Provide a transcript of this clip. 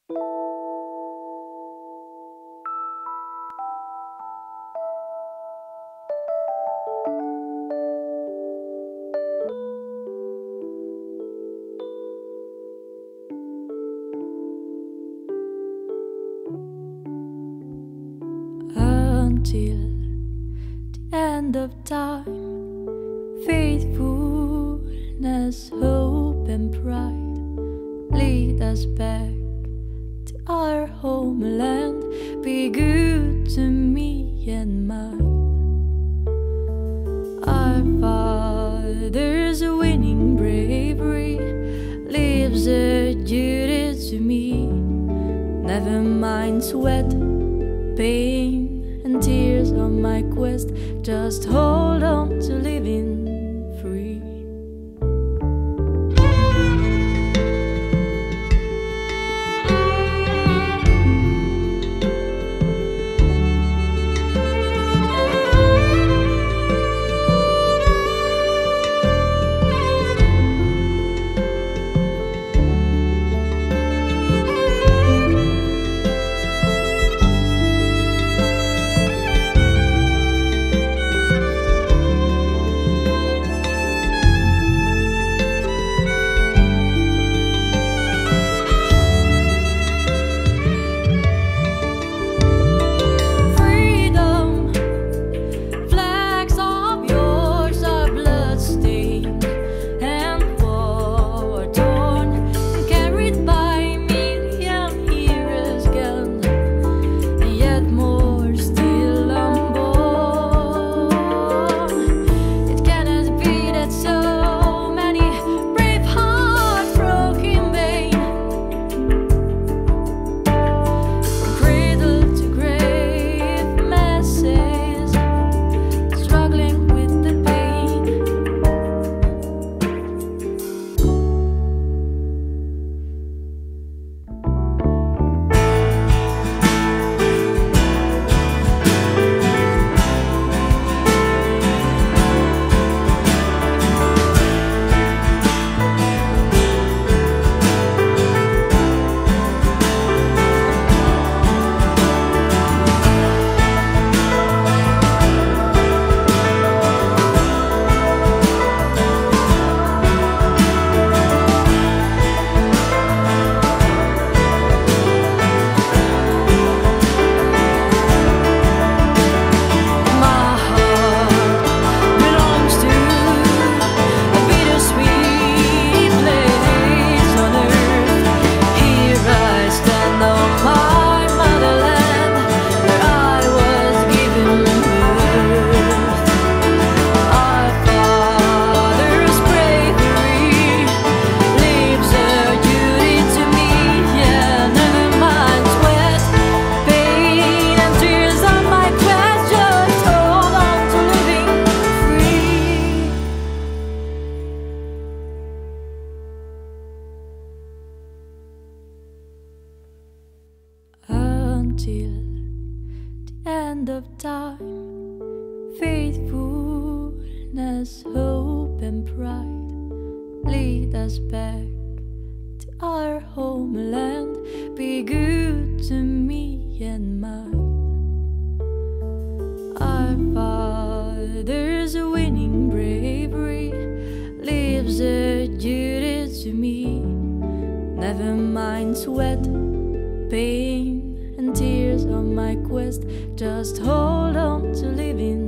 Until the end of time, faithfulness, hope and pride lead us back to our homeland. Be good to me and mine. Our father's winning bravery leaves a duty to me. Never mind sweat, pain and tears on my quest. Just hold on to living free. Until the end of time, faithfulness, hope and pride lead us back to our homeland. Be good to me and mine. Our father's winning bravery leaves a duty to me. Never mind sweat, pain and tears on my quest. Just hold on to living